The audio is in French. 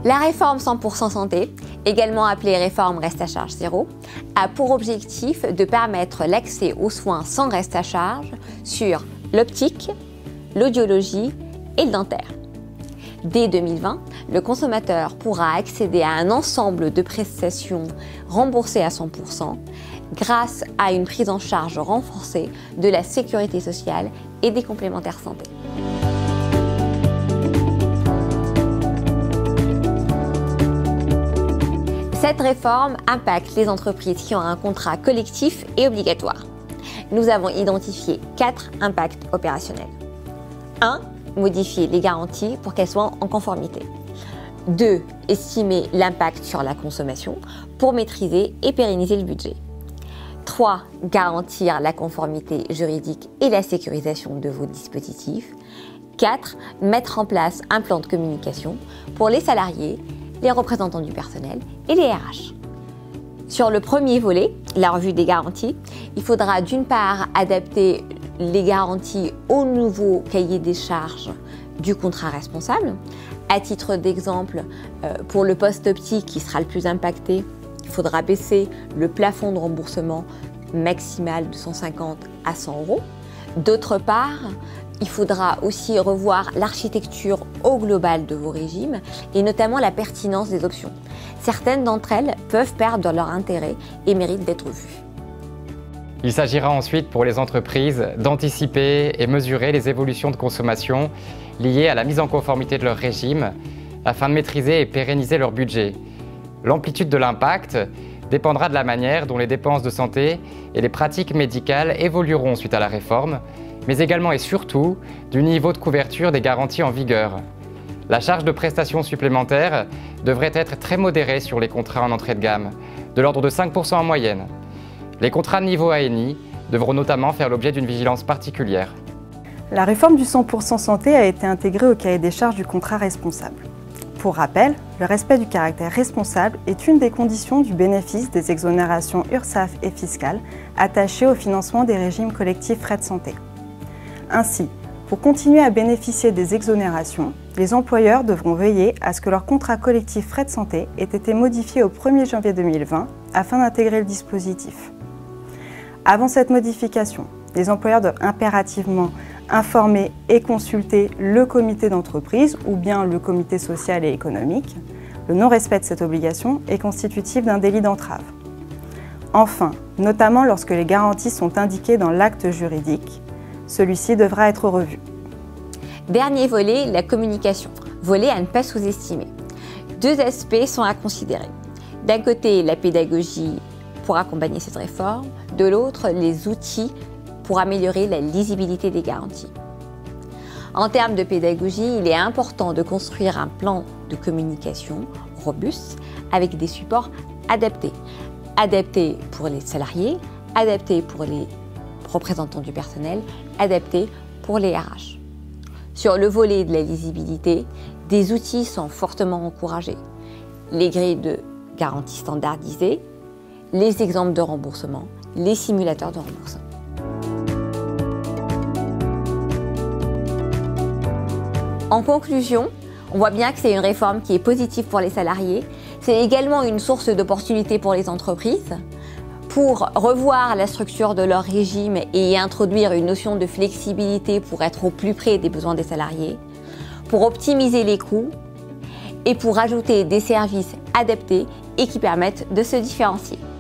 La réforme 100% santé, également appelée réforme reste à charge zéro, a pour objectif de permettre l'accès aux soins sans reste à charge sur l'optique, l'audiologie et le dentaire. Dès 2020, le consommateur pourra accéder à un ensemble de prestations remboursées à 100% grâce à une prise en charge renforcée de la sécurité sociale et des complémentaires santé. Cette réforme impacte les entreprises qui ont un contrat collectif et obligatoire. Nous avons identifié 4 impacts opérationnels. 1. Modifier les garanties pour qu'elles soient en conformité. 2. Estimer l'impact sur la consommation pour maîtriser et pérenniser le budget. 3. Garantir la conformité juridique et la sécurisation de vos dispositifs. 4. Mettre en place un plan de communication pour les salariés, les représentants du personnel et les RH. Sur le premier volet, la revue des garanties, il faudra d'une part adapter les garanties au nouveau cahier des charges du contrat responsable. À titre d'exemple, pour le poste optique qui sera le plus impacté, il faudra baisser le plafond de remboursement maximal de 150 à 100 euros. D'autre part, il faudra aussi revoir l'architecture au global de vos régimes et notamment la pertinence des options. Certaines d'entre elles peuvent perdre leur intérêt et méritent d'être vues. Il s'agira ensuite pour les entreprises d'anticiper et mesurer les évolutions de consommation liées à la mise en conformité de leur régime afin de maîtriser et pérenniser leur budget. L'amplitude de l'impact dépendra de la manière dont les dépenses de santé et les pratiques médicales évolueront suite à la réforme, mais également et surtout du niveau de couverture des garanties en vigueur. La charge de prestations supplémentaires devrait être très modérée sur les contrats en entrée de gamme, de l'ordre de 5% en moyenne. Les contrats de niveau ANI devront notamment faire l'objet d'une vigilance particulière. La réforme du 100% santé a été intégrée au cahier des charges du contrat responsable. Pour rappel, le respect du caractère responsable est une des conditions du bénéfice des exonérations URSSAF et fiscales attachées au financement des régimes collectifs frais de santé. Ainsi, pour continuer à bénéficier des exonérations, les employeurs devront veiller à ce que leur contrat collectif frais de santé ait été modifié au 1er janvier 2020 afin d'intégrer le dispositif. Avant cette modification, les employeurs doivent impérativement informer et consulter le comité d'entreprise ou bien le comité social et économique. Le non-respect de cette obligation est constitutif d'un délit d'entrave. Enfin, notamment lorsque les garanties sont indiquées dans l'acte juridique, celui-ci devra être revu. Dernier volet, la communication. Volet à ne pas sous-estimer. 2 aspects sont à considérer. D'un côté, la pédagogie pour accompagner cette réforme, de l'autre, les outils pour améliorer la lisibilité des garanties. En termes de pédagogie, il est important de construire un plan de communication robuste avec des supports adaptés. Adaptés pour les salariés, adaptés pour les représentants du personnel, adaptés pour les RH. Sur le volet de la lisibilité, des outils sont fortement encouragés. Les grilles de garantie standardisées, les exemples de remboursement, les simulateurs de remboursement. En conclusion, on voit bien que c'est une réforme qui est positive pour les salariés. C'est également une source d'opportunités pour les entreprises pour revoir la structure de leur régime et y introduire une notion de flexibilité pour être au plus près des besoins des salariés, pour optimiser les coûts et pour ajouter des services adaptés et qui permettent de se différencier.